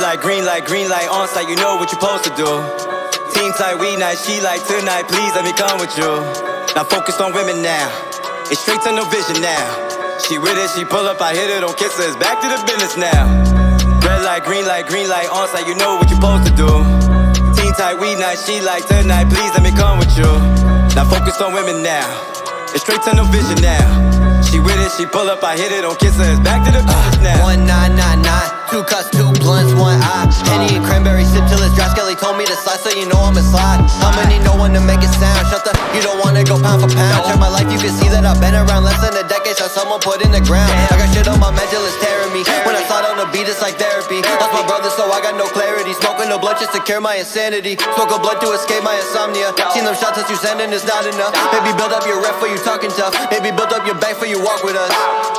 light, green light, on site, you know what you're supposed to do. Team tight, we night, she like tonight, please let me come with you. Not focused on women now, it's straight to no vision now. She with it, she pull up, I hit her, don't kiss her, it's back to the business now. Red light, green light, on site, you know what you're supposed to do. Team tight, we night, she like tonight, please let me come with you. Not focused on women now, it's straight to no vision now. She with it, she pull up, I hit it, don't kiss her, it's back to the business now. 1999, 2 cuts, 2 blunts, 1 eye. Henny and cranberry sip till it's dry. Skelly told me to slide, so you know I'ma slide. I'ma need no one to make it sound. Shut the, you don't wanna go pound for pound. Check my life, you can see that I've been around less than a decade. So someone put in the ground. I got shit on my mental, it's tearing me. When I slide on the beat, it's like therapy. Lost my brother, so I got no clarity. Smoking the blood just to cure my insanity. Smoke a blood to escape my insomnia. Seen them shots that you sending is not enough. Maybe build up your rep for you talking tough. Maybe build up your bank for you walk with us.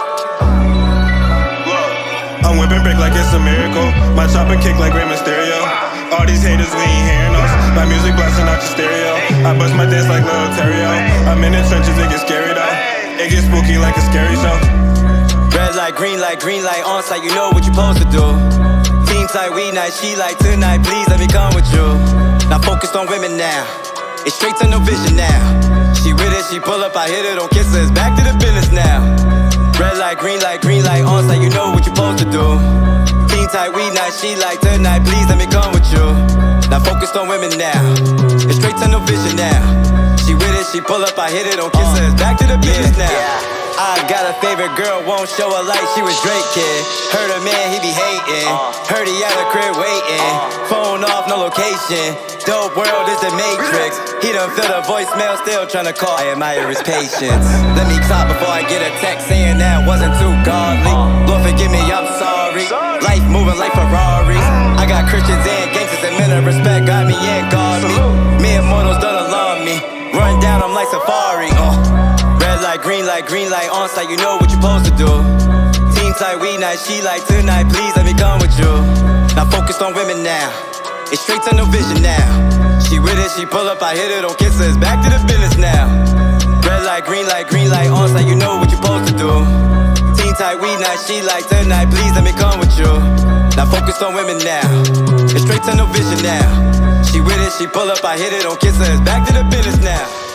I'm whipping brick like it's a miracle. My chopper kick like Rey Mysterio. All these haters, we ain't hearing us. My music blasting out your stereo. I bust my dance like Lil Terrio. I'm in the trenches, it gets scary though. It gets spooky like a scary show. Red light, green light, on site, you know what you're supposed to do. Team tight, we night, she like tonight, please let me come with you. Not focused on women now, it's straight to no vision now. She with it, she pull up, I hit her, don't kiss her, it's back to the business now. Red light, green light, on site, you know what you're supposed to do. Team tight, we night, she like tonight, please let me come with you. Not focused on women now, it's straight to no vision now. She with it, she pull up, I hit it, don't kiss her, it's back to the business now. I got a favorite girl, won't show her like she was Drake kid. Heard a man, he be hating. Heard he at a crib waiting. Phone off, no location. Dope world is the matrix. He done feel the voicemail, still tryna call. I admire his patience. Let me clap before I get a text saying that wasn't too godly. Lord forgive me, I'm sorry. Life moving like Ferraris. I got Christians and gangsters and men of respect got me and guard me. Me and mortals don't alarm me. Run down, I'm like Safari. Red light, green light, on site, you know what you're supposed to do. Team tight, we night, she like tonight, please let me come with you. Not focused on women now, it's straight to no vision now. She with it, she pull up, I hit her, don't kiss her, it's back to the business now. Red light, green light, on site, you know what you're supposed to do. Team tight, we night, she like tonight, please let me come with you. Not focused on women now, it's straight to no vision now. She with it, she pull up, I hit her, don't kiss her, it's back to the business now.